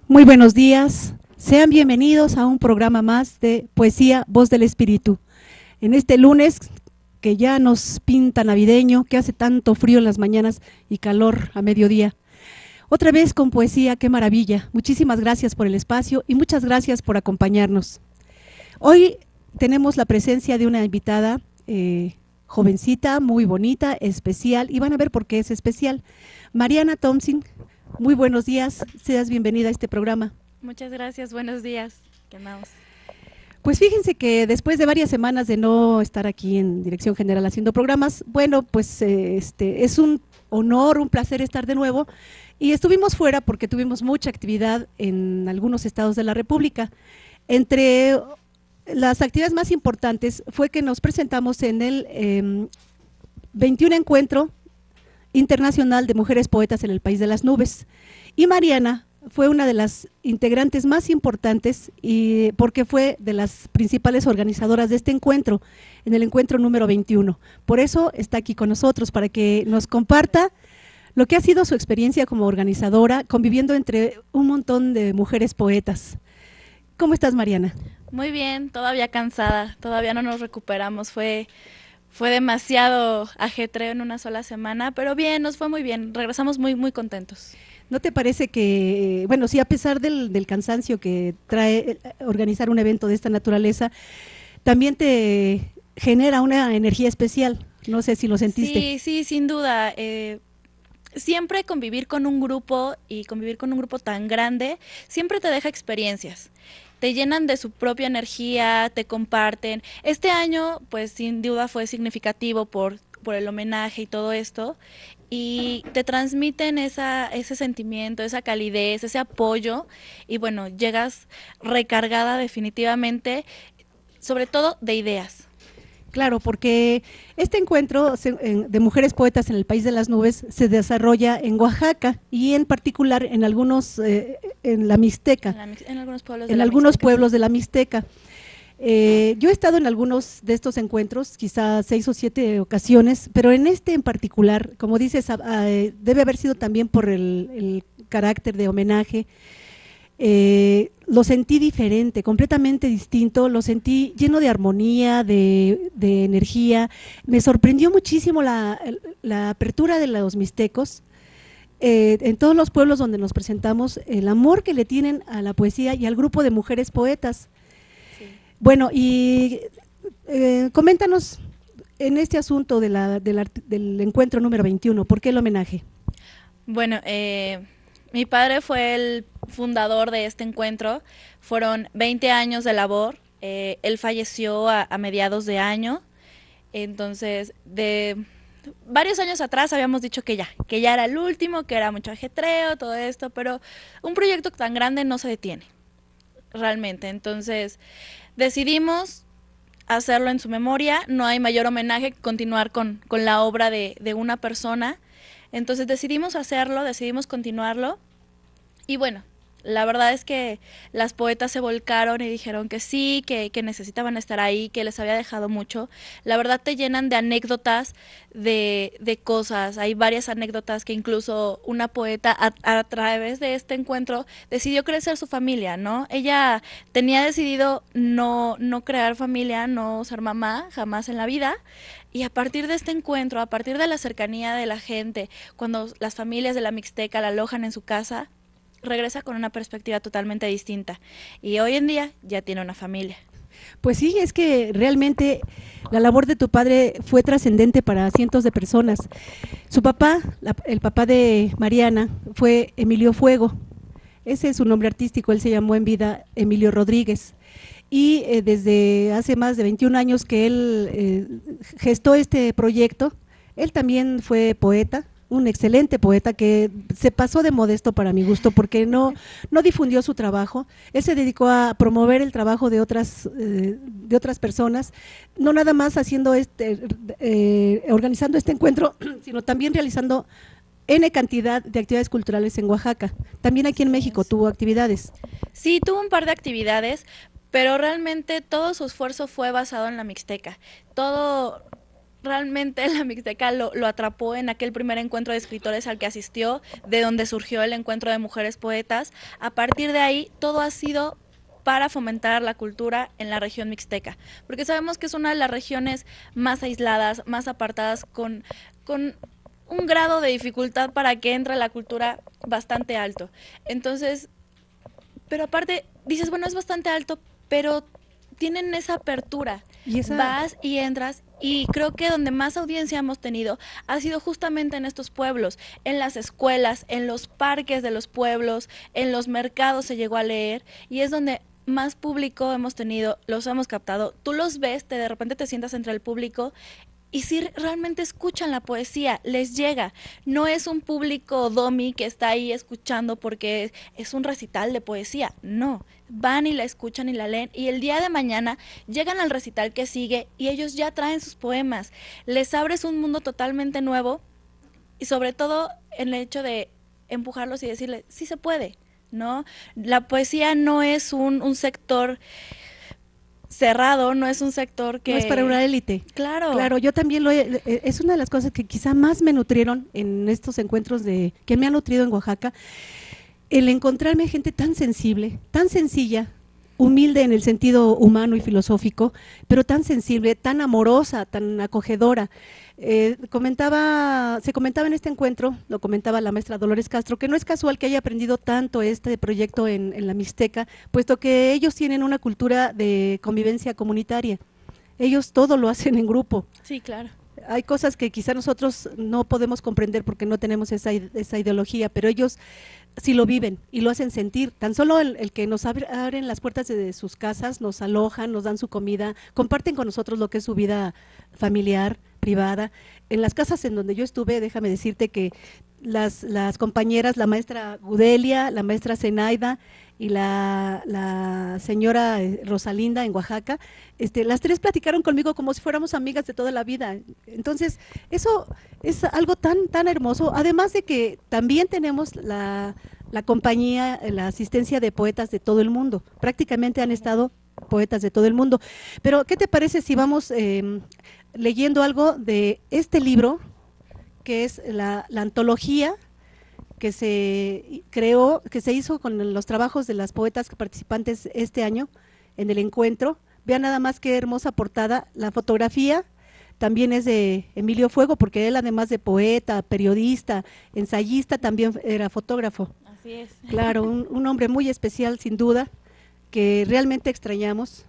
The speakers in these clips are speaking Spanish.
Muy buenos días, sean bienvenidos a un programa más de Poesía, Voz del Espíritu. En este lunes que ya nos pinta navideño, que hace tanto frío en las mañanas y calor a mediodía. Otra vez con poesía, qué maravilla. Muchísimas gracias por el espacio y muchas gracias por acompañarnos. Hoy tenemos la presencia de una invitada jovencita, muy bonita, especial, y van a ver por qué es especial. Mariana Thompson. Muy buenos días, seas bienvenida a este programa. Muchas gracias, buenos días. ¿Qué andamos? Pues fíjense que después de varias semanas de no estar aquí en Dirección General haciendo programas, bueno, pues es un honor, un placer estar de nuevo, y estuvimos fuera porque tuvimos mucha actividad en algunos estados de la República. Entre las actividades más importantes fue que nos presentamos en el 21 Encuentro Internacional de Mujeres Poetas en el País de las Nubes, y Mariana fue una de las integrantes más importantes y porque fue de las principales organizadoras de este encuentro, en el encuentro número 21. Por eso está aquí con nosotros, para que nos comparta lo que ha sido su experiencia como organizadora, conviviendo entre un montón de mujeres poetas. ¿Cómo estás, Mariana? Muy bien, todavía cansada, todavía no nos recuperamos, fue demasiado ajetreo en una sola semana, pero bien, nos fue muy bien, regresamos muy contentos. ¿No te parece que, bueno, sí, a pesar del cansancio que trae organizar un evento de esta naturaleza, también te genera una energía especial? No sé si lo sentiste. Sí, sin duda. Siempre convivir con un grupo y convivir con un grupo tan grande, siempre te deja experiencias. Te llenan de su propia energía, te comparten. Este año, pues sin duda fue significativo por el homenaje y todo esto, y te transmiten ese sentimiento, esa calidez, ese apoyo, y bueno, llegas recargada definitivamente, sobre todo de ideas. Claro, porque este encuentro de mujeres poetas en el País de las Nubes se desarrolla en Oaxaca y en particular en algunos, en la Mixteca, En algunos pueblos de en la algunos Mixteca, pueblos sí. de la Mixteca. Yo he estado en algunos de estos encuentros, quizá 6 o 7 ocasiones, pero en este en particular, como dices, debe haber sido también por el carácter de homenaje. Lo sentí diferente, completamente distinto, lo sentí lleno de armonía, de energía. Me sorprendió muchísimo la apertura de los mixtecos. En todos los pueblos donde nos presentamos, el amor que le tienen a la poesía y al grupo de mujeres poetas. Sí. Bueno, y coméntanos en este asunto del encuentro número 21, ¿por qué el homenaje? Bueno, mi padre fue el fundador de este encuentro, fueron 20 años de labor, él falleció a mediados de año, entonces de varios años atrás habíamos dicho que ya era el último, que era mucho ajetreo, todo esto, pero un proyecto tan grande no se detiene, realmente, entonces decidimos hacerlo en su memoria, no hay mayor homenaje que continuar con la obra de una persona, entonces decidimos hacerlo, decidimos continuarlo. Y bueno, la verdad es que las poetas se volcaron y dijeron que sí, que necesitaban estar ahí, que les había dejado mucho. La verdad te llenan de anécdotas, de cosas. Hay varias anécdotas que incluso una poeta a través de este encuentro decidió crecer su familia, ¿no? Ella tenía decidido no crear familia, no ser mamá jamás en la vida. Y a partir de este encuentro, a partir de la cercanía de la gente, cuando las familias de la Mixteca la alojan en su casa, regresa con una perspectiva totalmente distinta y hoy en día ya tiene una familia. Pues sí, es que realmente la labor de tu padre fue trascendente para cientos de personas. Su papá, el papá de Mariana, fue Emilio Fuego. Ese es su nombre artístico, él se llamó en vida Emilio Rodríguez. Y desde hace más de 21 años que él gestó este proyecto, él también fue poeta, un excelente poeta que se pasó de modesto para mi gusto porque no difundió su trabajo. Él se dedicó a promover el trabajo de otras personas, no nada más haciendo organizando este encuentro, sino también realizando N cantidad de actividades culturales en Oaxaca. También aquí en México tuvo actividades. Sí, tuvo un par de actividades, pero realmente todo su esfuerzo fue basado en la Mixteca. Todo realmente la Mixteca lo atrapó en aquel primer encuentro de escritores al que asistió, de donde surgió el encuentro de mujeres poetas. A partir de ahí, todo ha sido para fomentar la cultura en la región mixteca, porque sabemos que es una de las regiones más aisladas, más apartadas, con un grado de dificultad para que entre la cultura bastante alto. Entonces, pero aparte, dices, bueno, es bastante alto, pero tienen esa apertura. Vas y entras, y creo que donde más audiencia hemos tenido ha sido justamente en estos pueblos, en las escuelas, en los parques de los pueblos, en los mercados se llegó a leer, y es donde más público hemos tenido, los hemos captado. Tú los ves, de repente te sientas entre el público y si realmente escuchan la poesía, les llega. No es un público domi que está ahí escuchando porque es un recital de poesía. No, van y la escuchan y la leen, y el día de mañana llegan al recital que sigue y ellos ya traen sus poemas. Les abres un mundo totalmente nuevo, y sobre todo en el hecho de empujarlos y decirles, sí se puede, ¿no? La poesía no es un sector cerrado, no es un sector que... No es para una élite. Claro. Claro, yo también es una de las cosas que quizá más me nutrieron en estos encuentros que me han nutrido en Oaxaca, el encontrarme gente tan sensible, tan sencilla, humilde en el sentido humano y filosófico, pero tan sensible, tan amorosa, tan acogedora. Se comentaba en este encuentro, lo comentaba la maestra Dolores Castro, que no es casual que haya aprendido tanto este proyecto en la Mixteca, puesto que ellos tienen una cultura de convivencia comunitaria. Ellos todo lo hacen en grupo. Sí, claro. Hay cosas que quizá nosotros no podemos comprender porque no tenemos esa ideología, pero ellos sí lo viven y lo hacen sentir. Tan solo el que nos abren las puertas de sus casas, nos alojan, nos dan su comida, comparten con nosotros lo que es su vida familiar, privada. En las casas en donde yo estuve, déjame decirte que las compañeras, la maestra Gudelia, la maestra Zenaida y la señora Rosalinda en Oaxaca, las tres platicaron conmigo como si fuéramos amigas de toda la vida. Entonces, eso es algo tan hermoso, además de que también tenemos la compañía, la asistencia de poetas de todo el mundo. Prácticamente han estado poetas de todo el mundo. Pero, ¿qué te parece si vamos leyendo algo de este libro, que es la antología que se creó, que se hizo con los trabajos de las poetas participantes este año en el encuentro? Vean nada más qué hermosa portada. La fotografía también es de Emilio Fuego, porque él, además de poeta, periodista, ensayista, también era fotógrafo. Así es. Claro, un hombre muy especial, sin duda, que realmente extrañamos.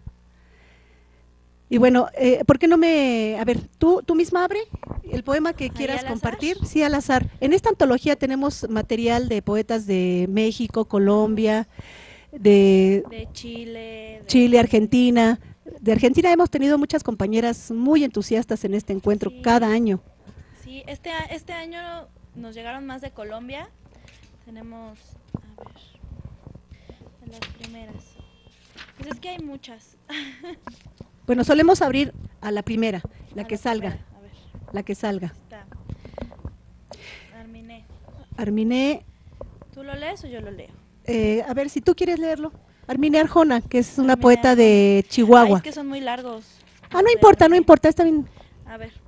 Y bueno, ¿por qué no a ver, tú misma abre el poema que quieras compartir? Sí, al azar. En esta antología tenemos material de poetas de México, Colombia, de Chile, Argentina. De Argentina hemos tenido muchas compañeras muy entusiastas en este encuentro, sí, cada año. Sí, este año nos llegaron más de Colombia. Tenemos, a ver, de las primeras. Pues es que hay muchas. Bueno, solemos abrir a la primera, la que salga. A ver. La que salga. Está. Arminé. ¿Tú lo lees o yo lo leo? A ver, si tú quieres leerlo. Arminé Arjona, que es una poeta de Chihuahua. Ay, es que son muy largos. No importa, está bien. A ver.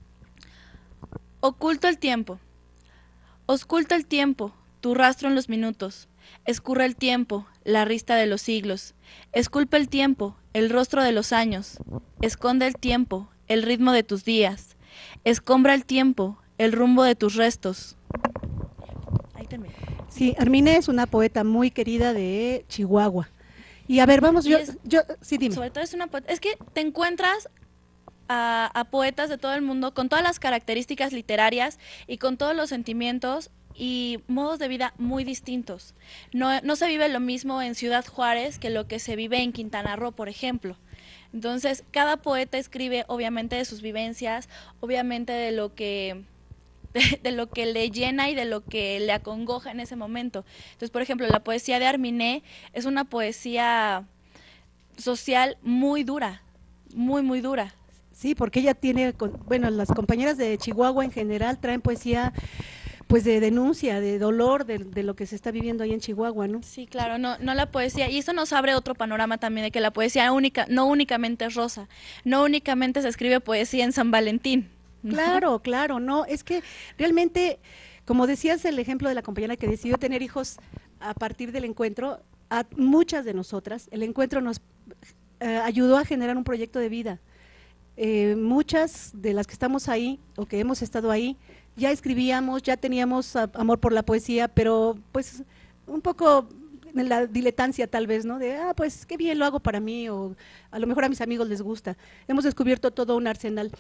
Oculto el tiempo. Osculta el tiempo, tu rastro en los minutos. Escurre el tiempo, la rista de los siglos. Esculpe el tiempo, el rostro de los años. Esconde el tiempo, el ritmo de tus días. Escombra el tiempo, el rumbo de tus restos. Ahí termina. Sí, Arminé es una poeta muy querida de Chihuahua. Y a ver, vamos, sí, dime. Sobre todo es que te encuentras a poetas de todo el mundo con todas las características literarias y con todos los sentimientos y modos de vida muy distintos. No se vive lo mismo en Ciudad Juárez que lo que se vive en Quintana Roo, por ejemplo. Entonces, cada poeta escribe obviamente de sus vivencias, obviamente de lo que le llena y de lo que le acongoja en ese momento. Entonces, por ejemplo, la poesía de Arminé es una poesía social muy dura, muy, muy dura. Sí, porque ella tiene, bueno, las compañeras de Chihuahua en general traen poesía pues de denuncia, de dolor, de lo que se está viviendo ahí en Chihuahua, ¿no? Sí, claro, no la poesía, y eso nos abre otro panorama también de que la poesía no únicamente es rosa, no únicamente se escribe poesía en San Valentín. Claro, claro, no, es que realmente, como decías el ejemplo de la compañera que decidió tener hijos a partir del encuentro, a muchas de nosotras, el encuentro nos ayudó a generar un proyecto de vida. Muchas de las que estamos ahí o que hemos estado ahí, ya escribíamos, ya teníamos amor por la poesía, pero pues un poco en la diletancia tal vez, ¿no? De, pues qué bien lo hago para mí, o a lo mejor a mis amigos les gusta. Hemos descubierto todo un arsenal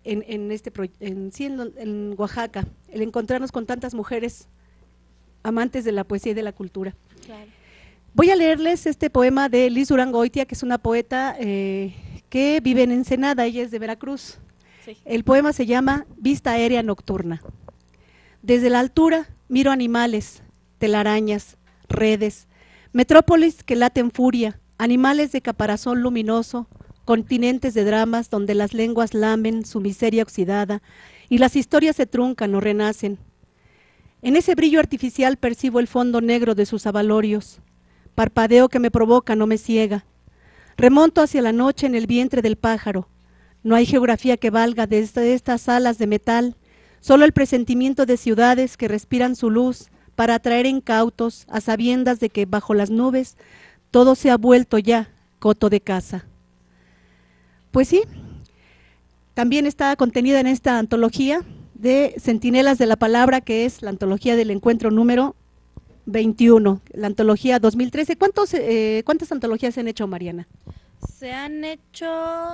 en Oaxaca, el encontrarnos con tantas mujeres amantes de la poesía y de la cultura. Claro. Voy a leerles este poema de Liz Durangoitia, que es una poeta que vive en Ensenada, ella es de Veracruz. Sí. El poema se llama Vista aérea nocturna. Desde la altura miro animales, telarañas, redes, metrópolis que late en furia, animales de caparazón luminoso, continentes de dramas donde las lenguas lamen su miseria oxidada y las historias se truncan o renacen. En ese brillo artificial percibo el fondo negro de sus abalorios, parpadeo que me provoca no me ciega. Remonto hacia la noche en el vientre del pájaro. No hay geografía que valga desde estas alas de metal, solo el presentimiento de ciudades que respiran su luz para atraer incautos a sabiendas de que bajo las nubes todo se ha vuelto ya coto de caza. Pues sí, también está contenida en esta antología de Centinelas de la Palabra, que es la antología del encuentro número 21, la antología 2013. ¿Cuántas antologías se han hecho, Mariana? Se han hecho,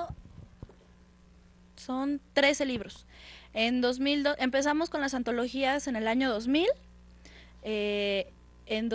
son 13 libros. En 2002, empezamos con las antologías en el año 2000, en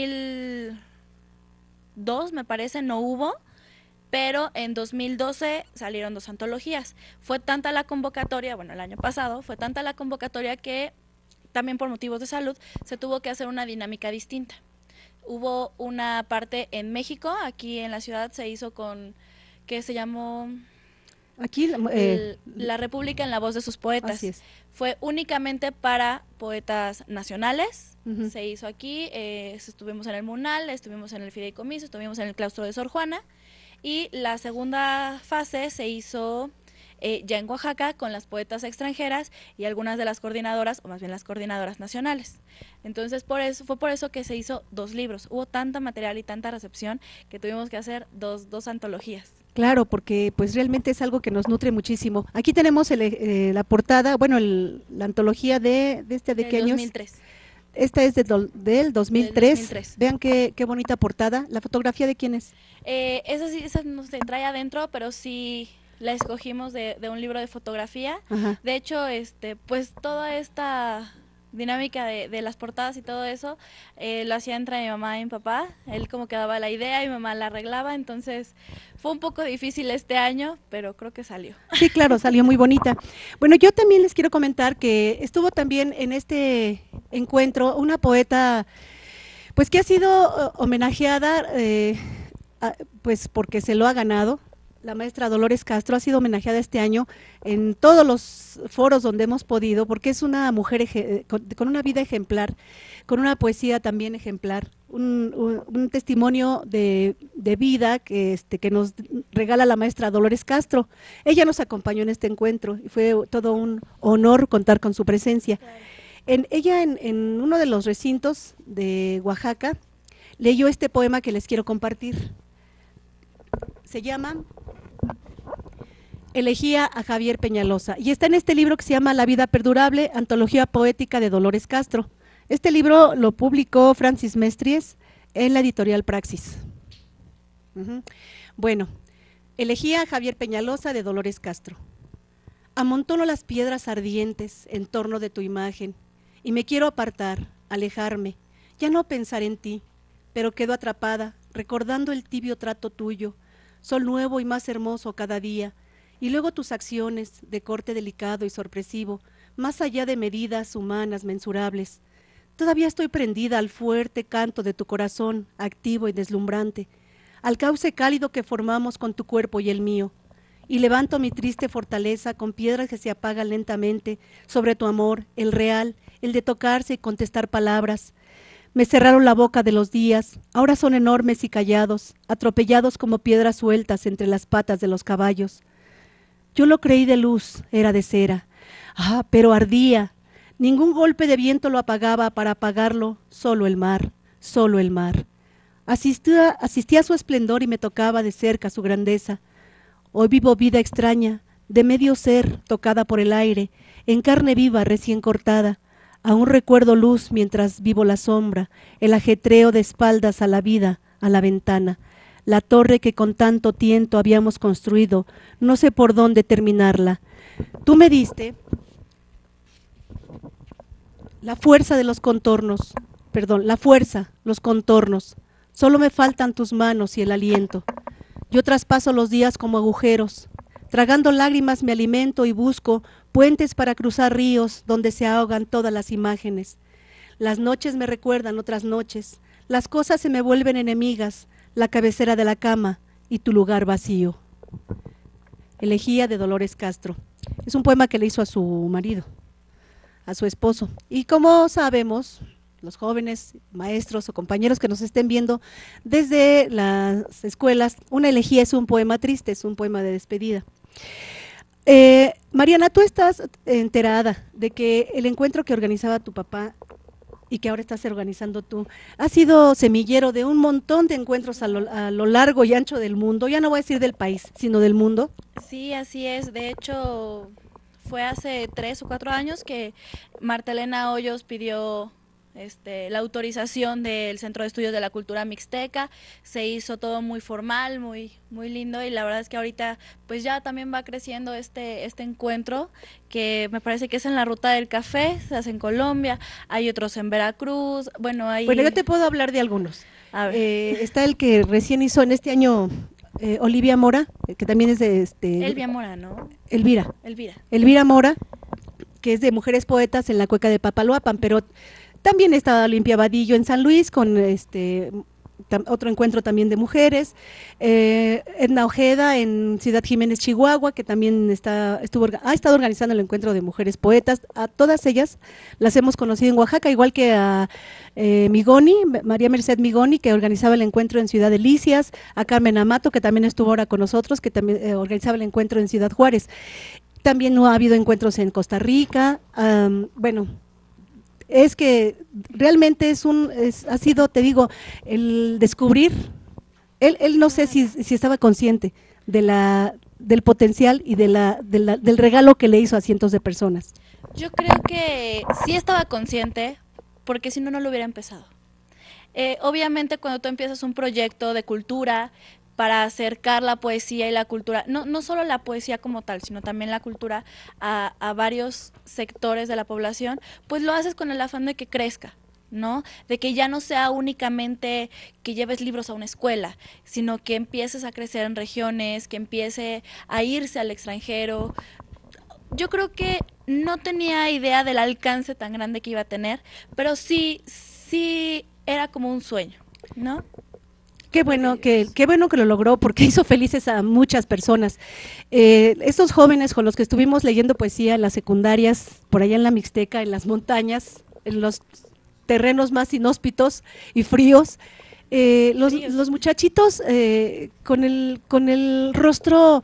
2002 me parece no hubo, pero en 2012 salieron 2 antologías. Fue tanta la convocatoria, bueno, el año pasado, fue tanta la convocatoria que también por motivos de salud se tuvo que hacer una dinámica distinta. Hubo una parte en México, aquí en la ciudad se hizo con, que se llamó aquí La República en la voz de sus poetas. Así es. Fue únicamente para poetas nacionales, se hizo aquí, estuvimos en el Munal, estuvimos en el Fideicomiso, estuvimos en el claustro de Sor Juana, y la segunda fase se hizo ya en Oaxaca con las poetas extranjeras y algunas de las coordinadoras, o más bien las coordinadoras nacionales. Entonces fue por eso que se hizo 2 libros. Hubo tanta material y tanta recepción que tuvimos que hacer dos antologías. Claro, porque pues realmente es algo que nos nutre muchísimo. Aquí tenemos la portada, bueno, la antología de qué años. 2003. Esta es del 2003. 2003. Vean qué bonita portada. ¿La fotografía de quién es? Esa no se trae adentro, pero sí la escogimos de un libro de fotografía. Ajá. De hecho, pues toda esta dinámica de las portadas y todo eso lo hacía entre mi mamá y mi papá. Él como que daba la idea y mi mamá la arreglaba, entonces fue un poco difícil este año, pero creo que salió. Sí, claro, salió muy bonita. Bueno, yo también les quiero comentar que estuvo también en este encuentro una poeta pues que ha sido homenajeada pues porque se lo ha ganado. La maestra Dolores Castro ha sido homenajeada este año en todos los foros donde hemos podido, porque es una mujer con una vida ejemplar, con una poesía también ejemplar, un testimonio de vida que nos regala la maestra Dolores Castro. Ella nos acompañó en este encuentro y fue todo un honor contar con su presencia. Claro. Ella en uno de los recintos de Oaxaca leyó este poema que les quiero compartir. Se llama Elegía a Javier Peñalosa y está en este libro que se llama La vida perdurable, antología poética de Dolores Castro. Este libro lo publicó Francis Mestries en la editorial Praxis. Bueno, Elegía a Javier Peñalosa de Dolores Castro. Amontono las piedras ardientes en torno de tu imagen y me quiero apartar, alejarme, ya no pensar en ti, pero quedo atrapada recordando el tibio trato tuyo, sol nuevo y más hermoso cada día, y luego tus acciones de corte delicado y sorpresivo, más allá de medidas humanas mensurables. Todavía estoy prendida al fuerte canto de tu corazón, activo y deslumbrante, al cauce cálido que formamos con tu cuerpo y el mío, y levanto mi triste fortaleza con piedras que se apagan lentamente sobre tu amor, el real, el de tocarse y contestar palabras. Me cerraron la boca de los días, ahora son enormes y callados, atropellados como piedras sueltas entre las patas de los caballos. Yo lo creí de luz, era de cera. Ah, pero ardía. Ningún golpe de viento lo apagaba, para apagarlo, solo el mar, solo el mar. Asistía a su esplendor y me tocaba de cerca su grandeza. Hoy vivo vida extraña, de medio ser, tocada por el aire, en carne viva recién cortada. Aún recuerdo luz mientras vivo la sombra, el ajetreo de espaldas a la vida, a la ventana. La torre que con tanto tiento habíamos construido, no sé por dónde terminarla. Tú me diste la fuerza de los contornos, perdón, la fuerza, los contornos. Solo me faltan tus manos y el aliento. Yo traspaso los días como agujeros. Tragando lágrimas me alimento y busco puentes para cruzar ríos donde se ahogan todas las imágenes. Las noches me recuerdan otras noches. Las cosas se me vuelven enemigas, la cabecera de la cama y tu lugar vacío. Elegía de Dolores Castro. Es un poema que le hizo a su marido, a su esposo. Y como sabemos, los jóvenes maestros o compañeros que nos estén viendo desde las escuelas, una elegía es un poema triste, es un poema de despedida. Mariana, tú estás enterada de que el encuentro que organizaba tu papá y que ahora estás organizando tú, ha sido semillero de un montón de encuentros a lo largo y ancho del mundo, ya no voy a decir del país, sino del mundo. Sí, así es. De hecho, fue hace 3 o 4 años que Marta Elena Hoyos pidió la autorización del Centro de Estudios de la Cultura Mixteca. Se hizo todo muy formal, muy lindo, y la verdad es que ahorita pues ya también va creciendo este encuentro, que me parece que es en la Ruta del Café, se hace en Colombia, hay otros en Veracruz, bueno, yo te puedo hablar de algunos. A ver. Está el que recién hizo en este año Olivia Mora, que también es de Elvia Mora, ¿no? Elvira Mora, que es de Mujeres Poetas en la Cueca de Papaloapan, pero también está Olimpia Vadillo en San Luis con otro encuentro también de mujeres, Edna Ojeda en Ciudad Jiménez, Chihuahua, que también ha estado organizando el encuentro de mujeres poetas. A todas ellas las hemos conocido en Oaxaca, igual que a Migoni, María Merced Migoni, que organizaba el encuentro en Ciudad Delicias, a Carmen Amato, que también estuvo ahora con nosotros, que también organizaba el encuentro en Ciudad Juárez. También no ha habido encuentros en Costa Rica, bueno, es que realmente ha sido, te digo, el descubrir, él no sé si estaba consciente del potencial y del regalo que le hizo a cientos de personas. Yo creo que sí estaba consciente, porque si no, no lo hubiera empezado. Obviamente cuando tú empiezas un proyecto de cultura para acercar la poesía y la cultura, no solo la poesía como tal, sino también la cultura a varios sectores de la población, pues lo haces con el afán de que crezca, ¿no? De que ya no sea únicamente que lleves libros a una escuela, sino que empieces a crecer en regiones, que empiece a irse al extranjero. Yo creo que no tenía idea del alcance tan grande que iba a tener, pero sí era como un sueño, ¿no? Qué bueno que lo logró, porque hizo felices a muchas personas. Estos jóvenes con los que estuvimos leyendo poesía en las secundarias, por allá en la Mixteca, en las montañas, en los terrenos más inhóspitos y fríos, los muchachitos con el rostro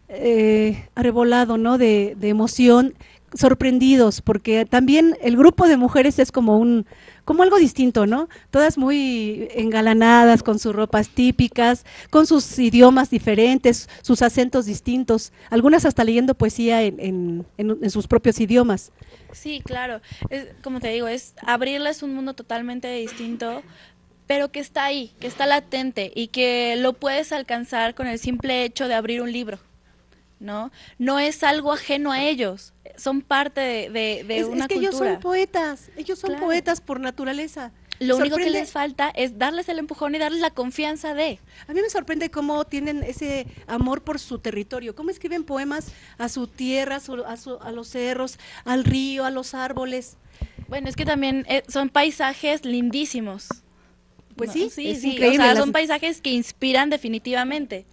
arrebolado, ¿no?, de emoción, sorprendidos, porque también el grupo de mujeres es como algo distinto, ¿no? Todas muy engalanadas, con sus ropas típicas, con sus idiomas diferentes, sus acentos distintos, algunas hasta leyendo poesía en sus propios idiomas. Sí, claro, como te digo, es abrirles un mundo totalmente distinto, pero que está ahí, que está latente y que lo puedes alcanzar con el simple hecho de abrir un libro, ¿no? No es algo ajeno a ellos, son parte de una cultura. Es que ellos son poetas por naturaleza. Lo único que les falta es darles el empujón y darles la confianza de. A mí me sorprende cómo tienen ese amor por su territorio, cómo escriben poemas a su tierra, a los cerros, al río, a los árboles. Bueno, es que también son paisajes lindísimos. Pues ¿no? sí, es increíble. O sea, son paisajes que inspiran definitivamente.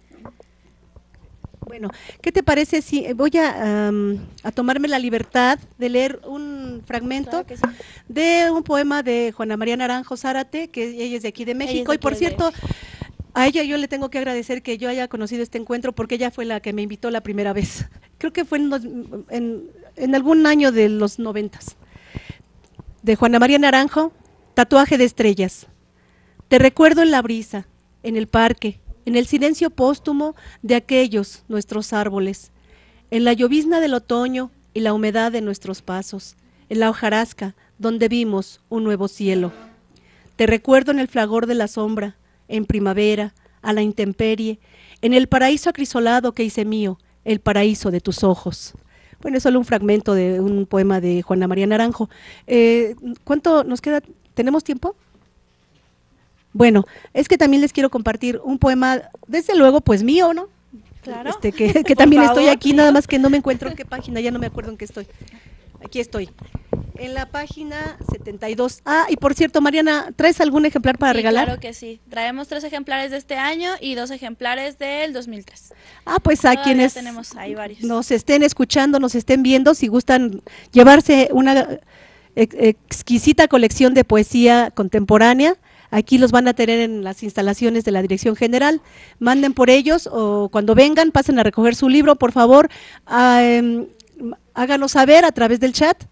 Bueno, ¿qué te parece si voy a tomarme la libertad de leer un fragmento de un poema de Juana María Naranjo Zárate, que ella es de aquí de México, y por cierto, a ella yo le tengo que agradecer que yo haya conocido este encuentro, porque ella fue la que me invitó la primera vez. Creo que fue en algún año de los 90s. De Juana María Naranjo, Tatuaje de estrellas. Te recuerdo en la brisa, en el parque, en el silencio póstumo de aquellos nuestros árboles, en la llovizna del otoño y la humedad de nuestros pasos, en la hojarasca donde vimos un nuevo cielo. Te recuerdo en el fragor de la sombra, en primavera, a la intemperie, en el paraíso acrisolado que hice mío, el paraíso de tus ojos. Bueno, es solo un fragmento de un poema de Juana María Naranjo. ¿Cuánto nos queda? ¿Tenemos tiempo? Bueno, es que también les quiero compartir un poema, desde luego, pues mío, ¿no? Claro. Que también estoy aquí, nada más que no me encuentro en qué página, ya no me acuerdo en qué estoy. Aquí estoy, en la página 72. Ah, y por cierto, Mariana, ¿traes algún ejemplar para regalar? Claro que sí. Traemos 3 ejemplares de este año y 2 ejemplares del 2003. Ah, pues a quienes tenemos ahí varios. Nos estén escuchando, nos estén viendo, si gustan llevarse una exquisita colección de poesía contemporánea, aquí los van a tener en las instalaciones de la Dirección General. Manden por ellos o cuando vengan, pasen a recoger su libro, por favor. Háganos saber a través del chat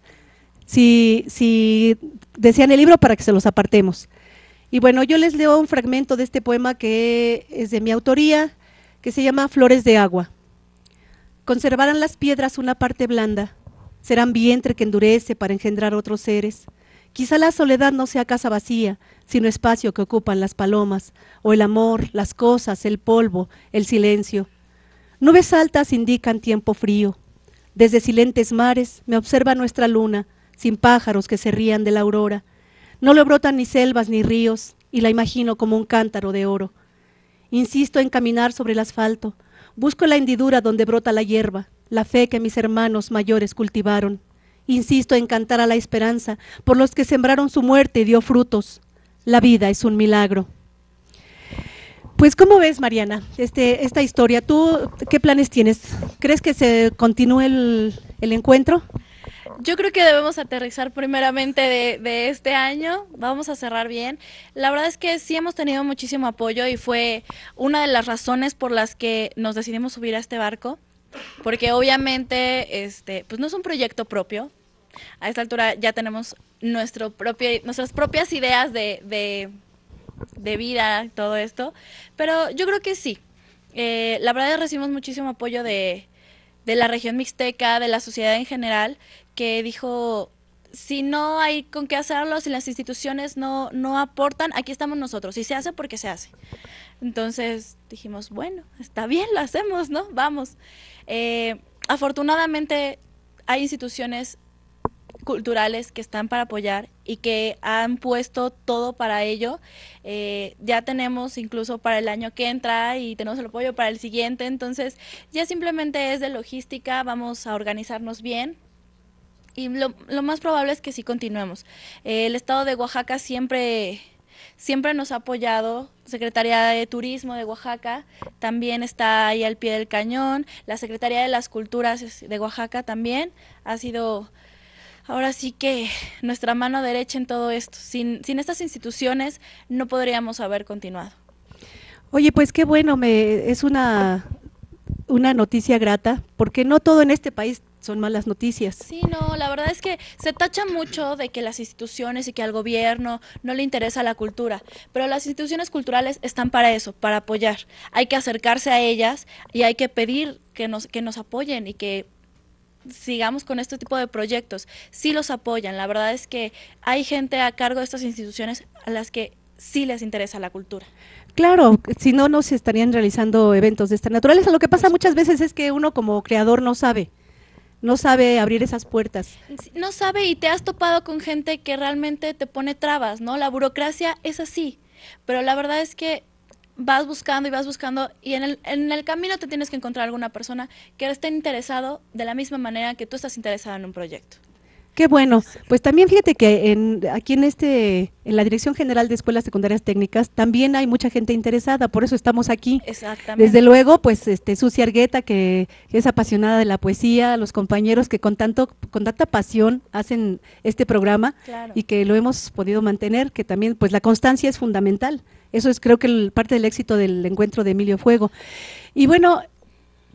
si desean el libro para que se los apartemos. Y bueno, yo les leo un fragmento de este poema que es de mi autoría, que se llama Flores de agua. Conservarán las piedras una parte blanda, serán vientre que endurece para engendrar otros seres. Quizá la soledad no sea casa vacía, sino espacio que ocupan las palomas, o el amor, las cosas, el polvo, el silencio. Nubes altas indican tiempo frío. Desde silentes mares me observa nuestra luna, sin pájaros que se rían de la aurora. No le brotan ni selvas ni ríos, y la imagino como un cántaro de oro. Insisto en caminar sobre el asfalto, busco la hendidura donde brota la hierba, la fe que mis hermanos mayores cultivaron. Insisto en cantar a la esperanza por los que sembraron su muerte y dio frutos. La vida es un milagro. Pues, ¿cómo ves, Mariana, esta historia? ¿Tú qué planes tienes? ¿Crees que se continúe el encuentro? Yo creo que debemos aterrizar primeramente de este año, vamos a cerrar bien. La verdad es que sí hemos tenido muchísimo apoyo y fue una de las razones por las que nos decidimos subir a este barco, porque obviamente pues no es un proyecto propio. A esta altura ya tenemos nuestras propias ideas de vida, todo esto, pero yo creo que sí. La verdad es que recibimos muchísimo apoyo de la región mixteca, de la sociedad en general, que dijo, si no hay con qué hacerlo, si las instituciones no aportan, aquí estamos nosotros, y se hace porque se hace. Entonces dijimos, bueno, está bien, lo hacemos, ¿no? Vamos. Afortunadamente hay instituciones culturales que están para apoyar y que han puesto todo para ello. Ya tenemos incluso para el año que entra y tenemos el apoyo para el siguiente, entonces ya simplemente es de logística, vamos a organizarnos bien y lo más probable es que sí continuemos. El estado de Oaxaca siempre nos ha apoyado, Secretaría de Turismo de Oaxaca también está ahí al pie del cañón, la Secretaría de las Culturas de Oaxaca también ha sido... Ahora sí que nuestra mano derecha en todo esto. Sin estas instituciones no podríamos haber continuado. Oye, pues qué bueno, es una noticia grata, porque no todo en este país son malas noticias. Sí, no, la verdad es que se tacha mucho de que las instituciones y que al gobierno no le interesa la cultura, pero las instituciones culturales están para eso, para apoyar. Hay que acercarse a ellas y hay que pedir que nos apoyen y que sigamos con este tipo de proyectos. Sí los apoyan, la verdad es que hay gente a cargo de estas instituciones a las que sí les interesa la cultura. Claro, si no, no se estarían realizando eventos de esta naturaleza. Lo que pasa muchas veces es que uno como creador no sabe abrir esas puertas. No sabe y te has topado con gente que realmente te pone trabas, ¿no? La burocracia es así, pero la verdad es que vas buscando y en el camino te tienes que encontrar alguna persona que esté interesado de la misma manera que tú estás interesado en un proyecto. Qué bueno, pues también fíjate que aquí en la Dirección General de Escuelas Secundarias Técnicas también hay mucha gente interesada, por eso estamos aquí. Exactamente. Desde luego, pues Susi Argueta, que es apasionada de la poesía, los compañeros que con tanta pasión hacen este programa, claro, y que lo hemos podido mantener, que también pues la constancia es fundamental. Eso es creo que parte del éxito del encuentro de Emilio Fuego. Y bueno,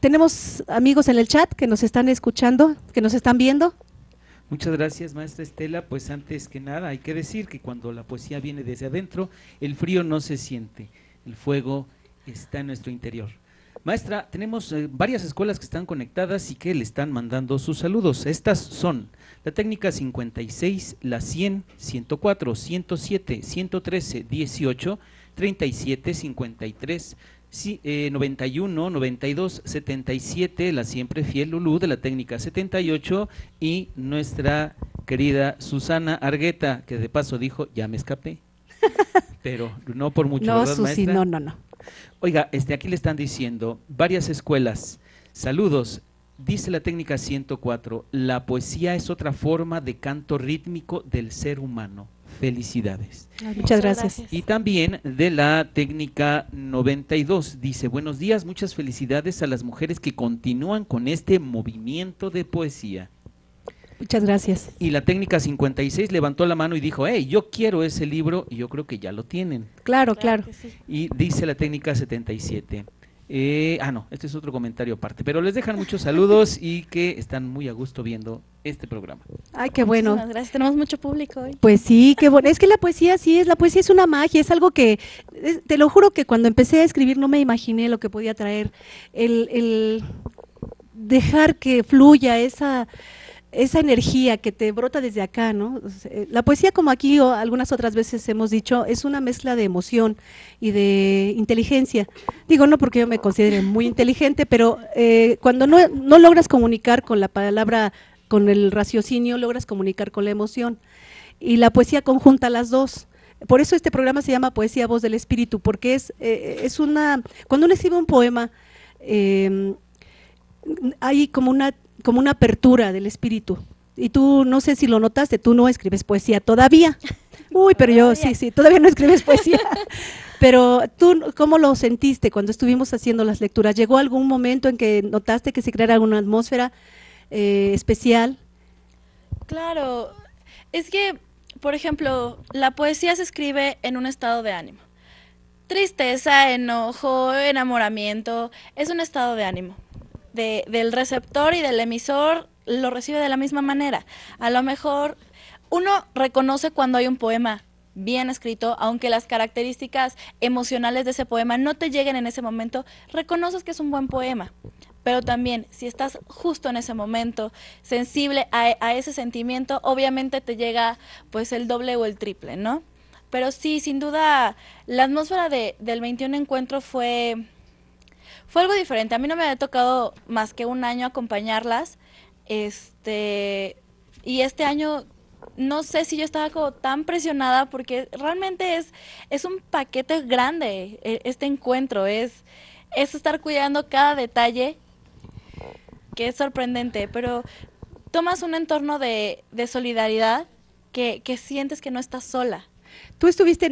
tenemos amigos en el chat que nos están escuchando, que nos están viendo. Muchas gracias, maestra Estela. Pues antes que nada hay que decir que cuando la poesía viene desde adentro, el frío no se siente, el fuego está en nuestro interior. Maestra, tenemos varias escuelas que están conectadas y que le están mandando sus saludos. Estas son la técnica 56, la 100, 104, 107, 113, 18, 37, 53, 91, 92, 77, la siempre fiel Lulú de la técnica 78 y nuestra querida Susana Argueta, que de paso dijo, ya me escapé, pero no por mucho, no, ¿verdad, Susi, maestra? no. Oiga, aquí le están diciendo, varias escuelas, saludos, dice la técnica 104, la poesía es otra forma de canto rítmico del ser humano. Felicidades. Muchas gracias. Y también de la técnica 92, dice, buenos días, muchas felicidades a las mujeres que continúan con este movimiento de poesía. Muchas gracias. Y la técnica 56 levantó la mano y dijo, hey, yo quiero ese libro, y yo creo que ya lo tienen. Claro. Sí. Y dice la técnica 77, no, este es otro comentario aparte, pero les dejan muchos saludos y que están muy a gusto viendo este programa. Ay, qué bueno. Muchísimas gracias, tenemos mucho público hoy. Pues sí, qué bueno. Es que la poesía es una magia, es algo que, te lo juro que cuando empecé a escribir no me imaginé lo que podía traer, el dejar que fluya esa energía que te brota desde acá, ¿no? La poesía, como aquí o algunas otras veces hemos dicho, es una mezcla de emoción y de inteligencia. Digo, no porque yo me considere muy inteligente, pero cuando no logras comunicar con la palabra, con el raciocinio, logras comunicar con la emoción. Y la poesía conjunta las dos. Por eso este programa se llama Poesía Voz del Espíritu, porque es una… Cuando uno escribe un poema, hay como una apertura del espíritu. Y tú, no sé si lo notaste, tú no escribes poesía todavía. Uy, pero yo sí, todavía no escribes poesía. Pero tú, ¿cómo lo sentiste cuando estuvimos haciendo las lecturas? ¿Llegó algún momento en que notaste que se creara una atmósfera especial? Claro, es que, por ejemplo, la poesía se escribe en un estado de ánimo. Tristeza, enojo, enamoramiento, es un estado de ánimo. Del receptor y del emisor lo recibe de la misma manera. A lo mejor uno reconoce cuando hay un poema bien escrito, aunque las características emocionales de ese poema no te lleguen en ese momento, reconoces que es un buen poema. Pero también, si estás justo en ese momento, sensible a ese sentimiento, obviamente te llega pues el doble o el triple, ¿no? Pero sí, sin duda, la atmósfera del 21 Encuentro fue algo diferente. A mí no me había tocado más que un año acompañarlas, y este año no sé si yo estaba como tan presionada porque realmente es un paquete grande este encuentro, es estar cuidando cada detalle, que es sorprendente, pero tomas un entorno de solidaridad que sientes que no estás sola. Tú estuviste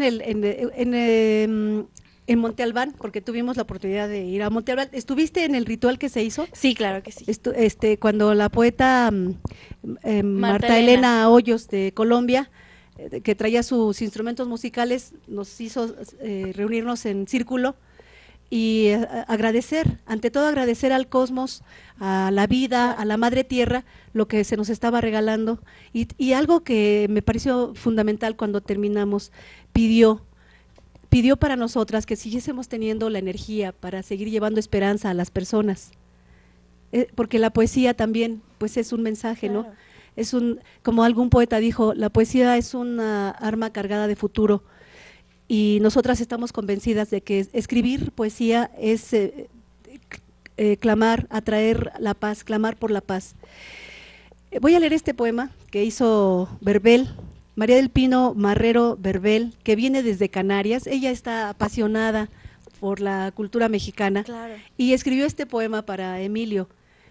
en Monte Albán, porque tuvimos la oportunidad de ir a Monte Albán. ¿Estuviste en el ritual que se hizo? Sí, claro que sí. Cuando la poeta Marta Elena Hoyos de Colombia, que traía sus instrumentos musicales, nos hizo reunirnos en círculo y agradecer, ante todo agradecer al cosmos, a la vida, a la madre tierra, lo que se nos estaba regalando. Y algo que me pareció fundamental cuando terminamos, pidió para nosotras que siguiésemos teniendo la energía para seguir llevando esperanza a las personas, porque la poesía también pues es un mensaje, claro, ¿no? Como algún poeta dijo, la poesía es una arma cargada de futuro, y nosotras estamos convencidas de que escribir poesía es clamar, atraer la paz, clamar por la paz. Voy a leer este poema que hizo Verbel, María del Pino Marrero Verbel, que viene desde Canarias. Ella está apasionada por la cultura mexicana, claro, y escribió este poema para Emilio.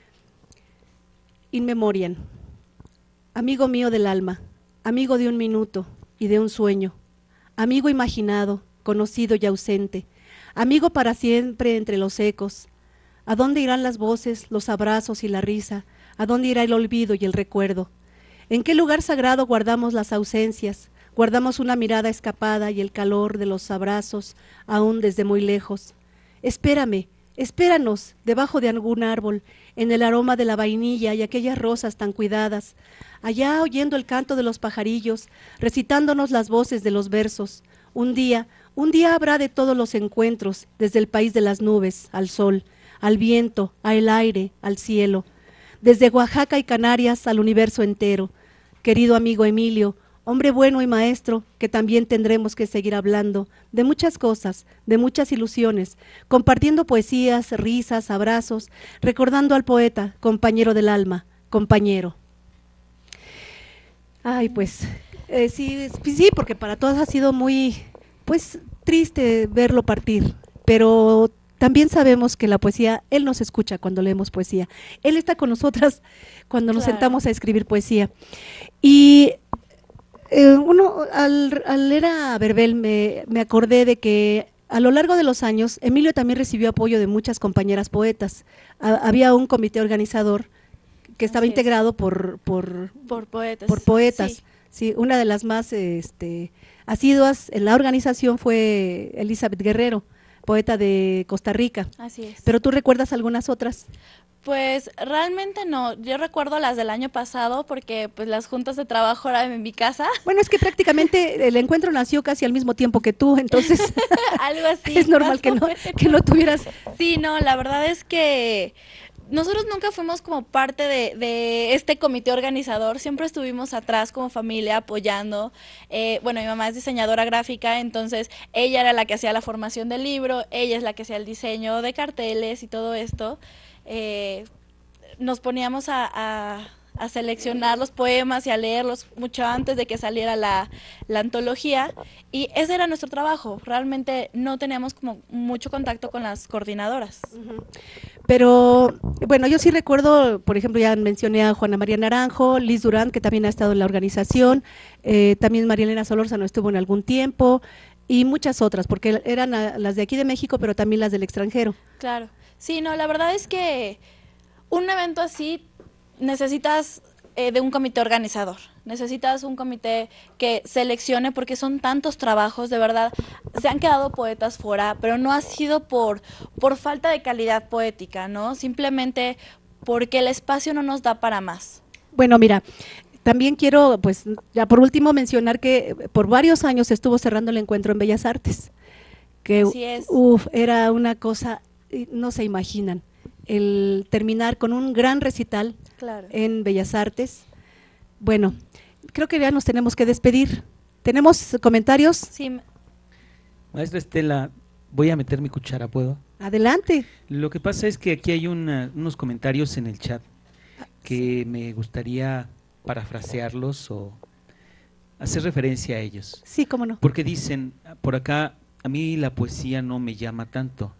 In memoriam. Amigo mío del alma, amigo de un minuto y de un sueño, amigo imaginado, conocido y ausente, amigo para siempre entre los ecos. ¿A dónde irán las voces, los abrazos y la risa? ¿A dónde irá el olvido y el recuerdo? ¿En qué lugar sagrado guardamos las ausencias? Guardamos una mirada escapada y el calor de los abrazos, aún desde muy lejos. Espérame, Espéranos debajo de algún árbol, en el aroma de la vainilla y aquellas rosas tan cuidadas, allá oyendo el canto de los pajarillos, recitándonos las voces de los versos. Un día habrá de todos los encuentros, desde el país de las nubes, al sol, al viento, al aire, al cielo, desde Oaxaca y Canarias al universo entero. Querido amigo Emilio, hombre bueno y maestro, que también tendremos que seguir hablando de muchas cosas, de muchas ilusiones, compartiendo poesías, risas, abrazos, recordando al poeta, compañero del alma, compañero. Ay, pues, sí, porque para todas ha sido muy, pues, triste verlo partir, pero también sabemos que la poesía, él nos escucha cuando leemos poesía, él está con nosotras cuando nos sentamos a escribir poesía. Y al leer a Verbel me acordé de que a lo largo de los años Emilio también recibió apoyo de muchas compañeras poetas. Había un comité organizador que estaba integrado por poetas. Sí. Sí, una de las más asiduas en la organización fue Elizabeth Guerrero, poeta de Costa Rica. Así es. ¿Pero tú recuerdas algunas otras? Pues realmente no, yo recuerdo las del año pasado porque pues las juntas de trabajo eran en mi casa. Bueno, es que prácticamente el encuentro nació casi al mismo tiempo que tú, entonces algo así. Es normal que no tuvieras. Sí, no, la verdad es que nosotros nunca fuimos como parte de este comité organizador, siempre estuvimos atrás como familia apoyando. Bueno, mi mamá es diseñadora gráfica, entonces ella era la que hacía la formación del libro, ella es la que hacía el diseño de carteles y todo esto. Nos poníamos a seleccionar los poemas y a leerlos mucho antes de que saliera la antología, y ese era nuestro trabajo. Realmente no teníamos como mucho contacto con las coordinadoras. Pero bueno, yo sí recuerdo, por ejemplo, ya mencioné a Juana María Naranjo, Liz Durán, que también ha estado en la organización, también María Elena Solórzano estuvo en algún tiempo, y muchas otras, porque eran las de aquí de México, pero también las del extranjero. Claro. Sí, no, la verdad es que un evento así necesitas de un comité organizador, necesitas un comité que seleccione, porque son tantos trabajos, de verdad, se han quedado poetas fuera, pero no ha sido por falta de calidad poética, ¿no? Simplemente porque el espacio no nos da para más. Bueno, mira, también quiero, pues, ya por último mencionar que por varios años estuvo cerrando el encuentro en Bellas Artes, que así es. Era una cosa, no se imaginan, el terminar con un gran recital en Bellas Artes. Bueno, creo que ya nos tenemos que despedir. ¿Tenemos comentarios? Sí. Maestra Estela, voy a meter mi cuchara, ¿puedo? Adelante. Lo que pasa es que aquí hay unos comentarios en el chat que me gustaría parafrasearlos o hacer referencia a ellos. Sí, cómo no. Porque dicen, por acá, a mí la poesía no me llama tanto.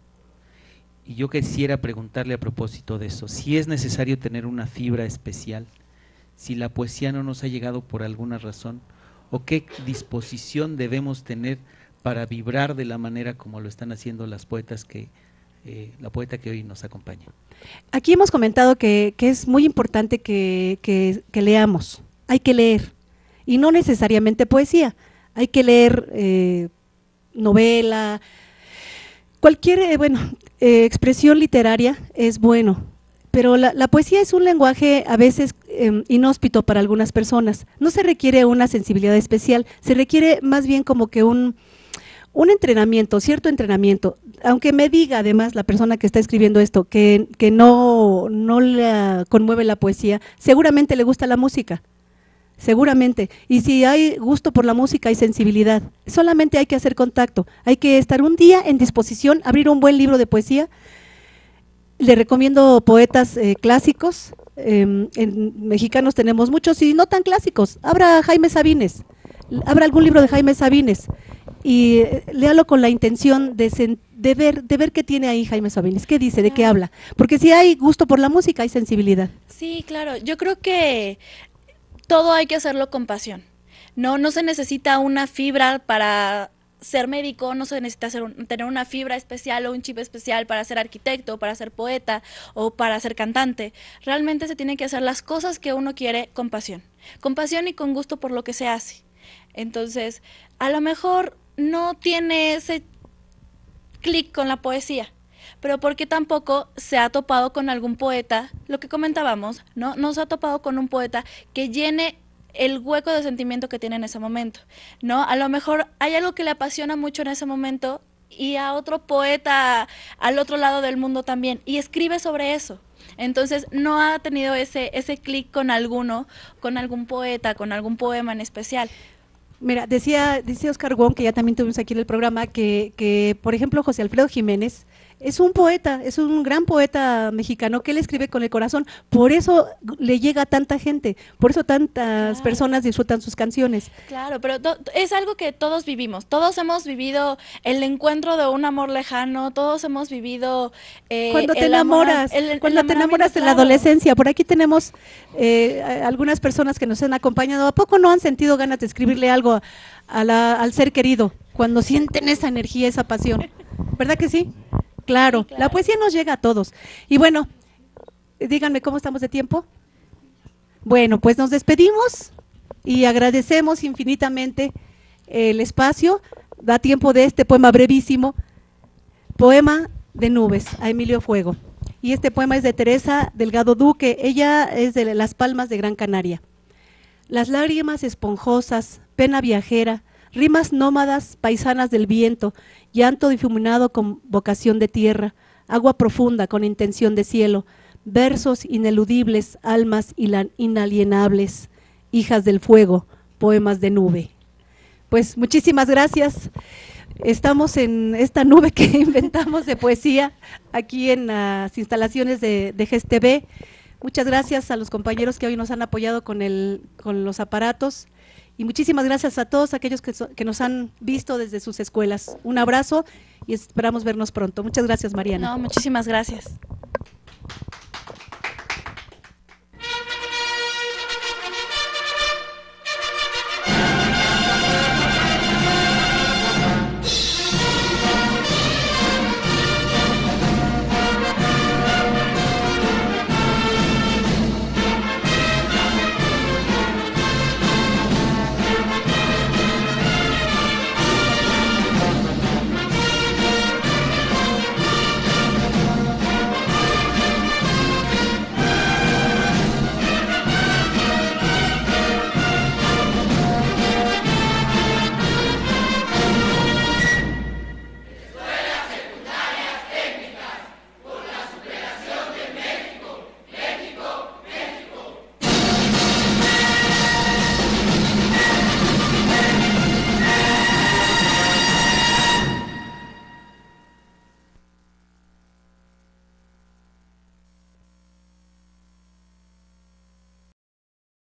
Y yo quisiera preguntarle a propósito de eso, si es necesario tener una fibra especial, si la poesía no nos ha llegado por alguna razón, o qué disposición debemos tener para vibrar de la manera como lo están haciendo las poetas la poeta que hoy nos acompaña. Aquí hemos comentado que es muy importante que leamos, hay que leer, y no necesariamente poesía, hay que leer novela, cualquier expresión literaria es bueno, pero la poesía es un lenguaje a veces inhóspito para algunas personas. No se requiere una sensibilidad especial, se requiere más bien como que un entrenamiento, cierto entrenamiento. Aunque me diga además la persona que está escribiendo esto que no le conmueve la poesía, seguramente le gusta la música. Seguramente, y si hay gusto por la música, hay sensibilidad, solamente hay que hacer contacto, hay que estar un día en disposición, abrir un buen libro de poesía. Le recomiendo poetas clásicos, en mexicanos tenemos muchos y no tan clásicos. Abra Jaime Sabines, abra algún libro de Jaime Sabines y léalo con la intención de ver qué tiene ahí Jaime Sabines, qué dice, de qué habla, porque si hay gusto por la música, hay sensibilidad. Sí, claro, yo creo que todo hay que hacerlo con pasión. No se necesita una fibra para ser médico, no se necesita tener una fibra especial o un chip especial para ser arquitecto, para ser poeta o para ser cantante. Realmente se tienen que hacer las cosas que uno quiere con pasión y con gusto por lo que se hace. Entonces, a lo mejor no tiene ese clic con la poesía, pero porque tampoco se ha topado con algún poeta, lo que comentábamos, ¿no? No se ha topado con un poeta que llene el hueco de sentimiento que tiene en ese momento, ¿no? A lo mejor hay algo que le apasiona mucho en ese momento y a otro poeta al otro lado del mundo también, y escribe sobre eso. Entonces no ha tenido ese clic con alguno, con algún poeta, con algún poema en especial. Mira, decía Oscar Wong, que ya también tuvimos aquí en el programa, que por ejemplo José Alfredo Jiménez es un poeta, es un gran poeta mexicano que él escribe con el corazón, por eso le llega a tanta gente, por eso tantas personas disfrutan sus canciones. Claro, pero es algo que todos vivimos, todos hemos vivido el encuentro de un amor lejano, todos hemos vivido cuando te enamoras, cuando te enamoras en la adolescencia. Por aquí tenemos algunas personas que nos han acompañado. ¿A poco no han sentido ganas de escribirle algo al ser querido cuando sienten esa energía, esa pasión? ¿Verdad que sí? Claro, sí, claro, la poesía nos llega a todos. Y bueno, díganme cómo estamos de tiempo. Bueno, pues nos despedimos y agradecemos infinitamente el espacio. Da tiempo de este poema brevísimo, Poema de Nubes, a Emilio Fuego. Y este poema es de Teresa Delgado Duque, ella es de Las Palmas de Gran Canaria. Las lágrimas esponjosas, pena viajera, rimas nómadas, paisanas del viento, llanto difuminado con vocación de tierra, agua profunda con intención de cielo, versos ineludibles, almas inalienables, hijas del fuego, poemas de nube. Pues muchísimas gracias. Estamos en esta nube que inventamos de poesía aquí en las instalaciones de GES-TV. Muchas gracias a los compañeros que hoy nos han apoyado con los aparatos. Y muchísimas gracias a todos aquellos que nos han visto desde sus escuelas. Un abrazo y esperamos vernos pronto. Muchas gracias, Mariana. No, muchísimas gracias.